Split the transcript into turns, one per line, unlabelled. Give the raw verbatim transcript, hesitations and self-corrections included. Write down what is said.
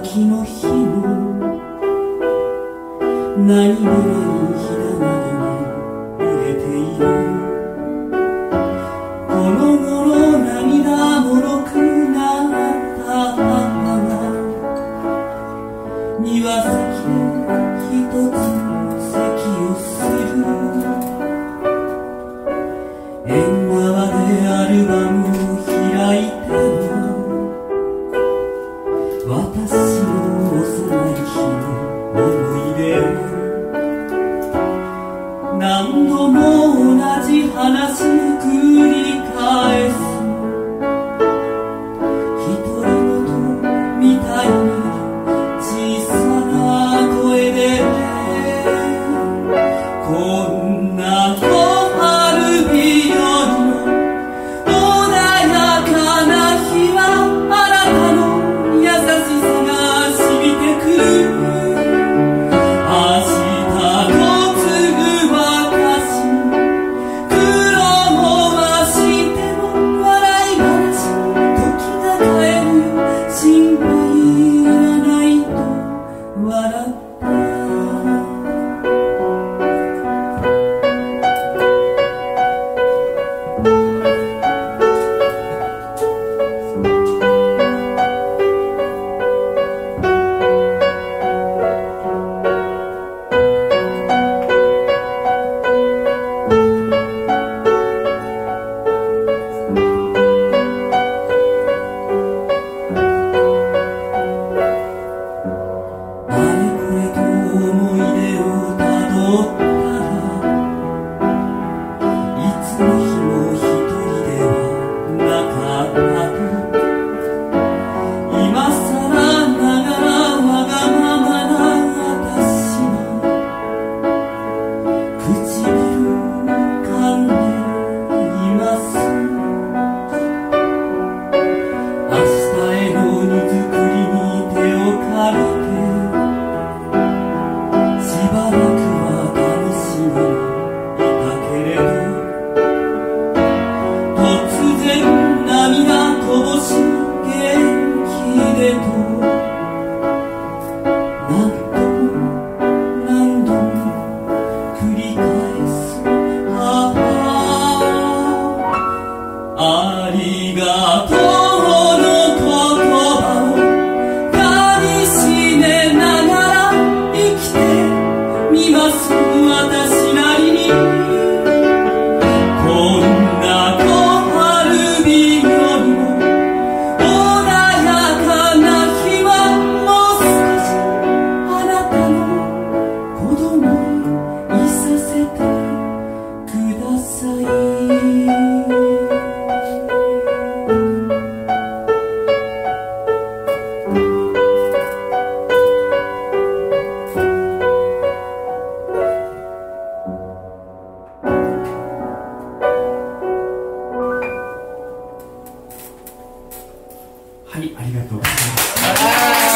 秋の日も何気ないひだまりに揺れている。この頃涙もろくなった母が庭先で一つ咳をする。縁側でアルバムを開いても私の幼い日の思い出。何度も同じ話繰り返す。独り言みたいに小さな声で、こんな小春日和の穏やかな日はあなたの優しさが染みてくる。明日と継ぐ私、苦労も増しても笑い話、時が帰るよ心配はないと笑った。ありがとうの言葉をかみしめながら生きてみます。私なりにこんな小春日和の穏やかな日はもう少しあなたの子供にいさせてください。はい、ありがとうございます。